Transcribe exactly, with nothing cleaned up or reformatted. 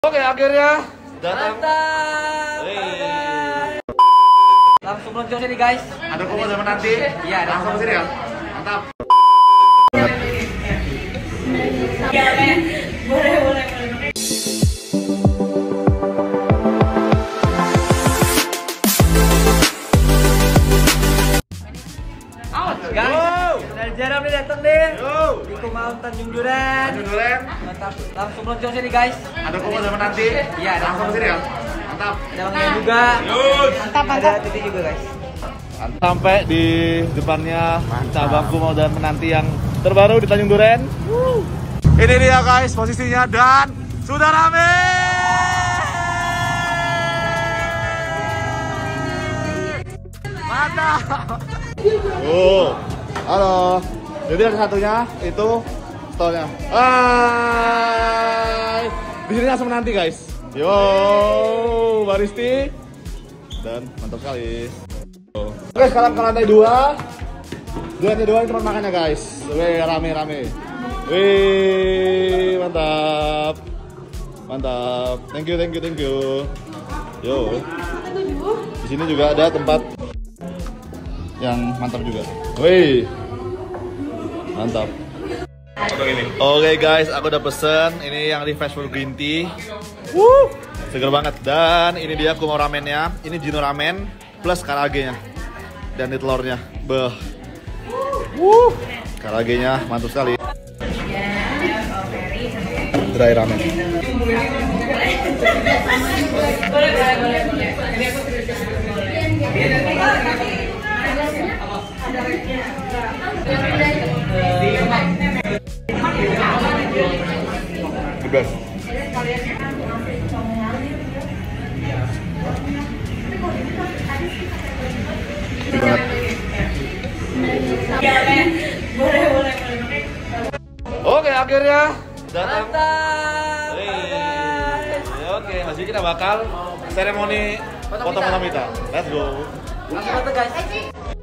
Oke, akhirnya datang. Mantap. Langsung meluncur sini guys. Ada promo zaman nanti. Iya, ada langsung sini ya. Mantap. Boleh, boleh, boleh. Guys, Wow. dari Jaram nih datang deh. Yo. Di Kumaun Tanjung Duren. Tanjung Duren. Mantap. Langsung meluncur sini guys. Ada promo zaman nanti. Iya, ada langsung promo. sini ya. Mantap. Ada Bang Ian juga. Mantap, Ada mantap. Titi juga guys. Sampai di depannya cabang Kumaun dan Menanti yang terbaru di Tanjung Duren. Ini dia guys posisinya dan sudah rame. Mantap. Oh, halo. Jadi yang satunya itu stolnya. Hai. Di sini langsung Menanti guys. Yo, Baristi. Dan mantap sekali. Oke, sekarang ke lantai dua. Di lantai dua ini tempat makannya guys. Wih, rame-rame. Wih, mantap. Mantap. Thank you, thank you, thank you. Yo. Di sini juga ada tempat yang mantap juga. Wih. Mantap. Oke guys, aku udah pesen ini yang refreshful green tea. Wuh, seger banget. Dan ini dia Kumaun ramennya. Ini Jino ramen plus karagenya dan di telurnya. Beh. Wuh, karagenya mantap sekali. Dry ramen. The best. Boleh, boleh, boleh. Oke, akhirnya datang. Mantap. Ya, oke, masih kita bakal seremoni Foto foto kita. foto kita. Let's go. Langsung datang guys.